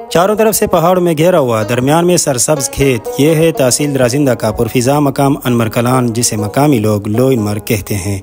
چاروں طرف سے پہاڑوں میں گھیرا ہوا، درمیان میں سرسبز کھیت، یہ ہے تحصیل درازندہ کا پرفضا مقام انمر کلان، جسے مقامی لوگ لوئن مر کہتے ہیں۔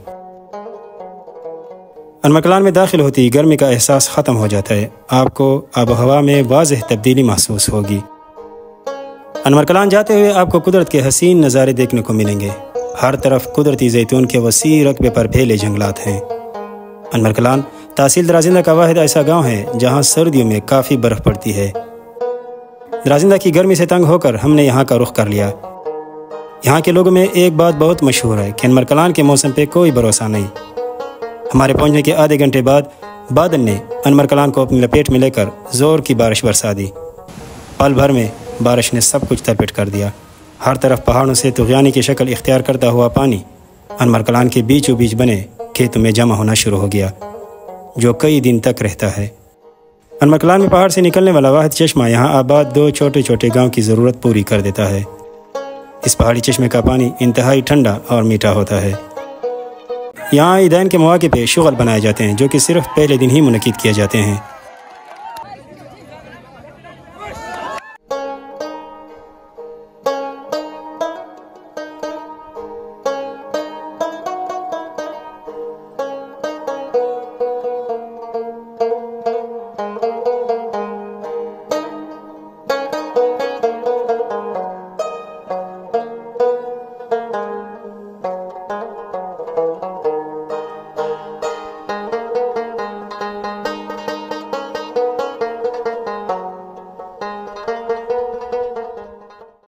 انمر کلان میں داخل ہوتی گرمی کا احساس ختم ہو جاتا ہے، آپ کو آب و ہوا میں واضح تبدیلی محسوس ہوگی۔ انمر کلان جاتے ہوئے آپ کو قدرت کے حسین نظارے دیکھنے کو ملیں گے۔ ہر طرف قدرتی زیتون کے وسیع رقبے پر پھیلے جنگلات ہیں۔ انمر کلان تحصیل درازندہ کا واحد ایسا گاؤں ہے جہاں سردیوں میں کافی برف پڑتی ہے۔ درازندہ کی گرمی سے تنگ ہو کر ہم نے یہاں کا رخ کر لیا۔ یہاں کے لوگوں میں ایک بات بہت مشہور ہے کہ انمر کلان کے موسم پہ کوئی بھروسہ نہیں۔ ہمارے پہنچنے کے آدھے گھنٹے بعد بادل نے انمر کلان کو اپنی لپیٹ میں لے کر زور کی بارش برسا دی۔ پل بھر میں بارش نے سب کچھ ترپٹ کر دیا۔ ہر طرف پہاڑوں سے طغیانی کی شکل اختیار کرتا ہوا پانی انمر کلان کے بیچوں بیچ بنے کھیتوں میں جمع ہونا شروع ہو گیا، جو کئی دن تک رہتا ہے۔ انمر کلان میں پہاڑ سے نکلنے والا واحد چشمہ یہاں آباد 2 چھوٹے چھوٹے گاؤں کی ضرورت پوری کر دیتا ہے۔ اس پہاڑی چشمے کا پانی انتہائی ٹھنڈا اور میٹھا ہوتا ہے۔ یہاں عیدین کے مواقع پہ شغل بنائے جاتے ہیں جو کہ صرف پہلے دن ہی منعقد کیے جاتے ہیں۔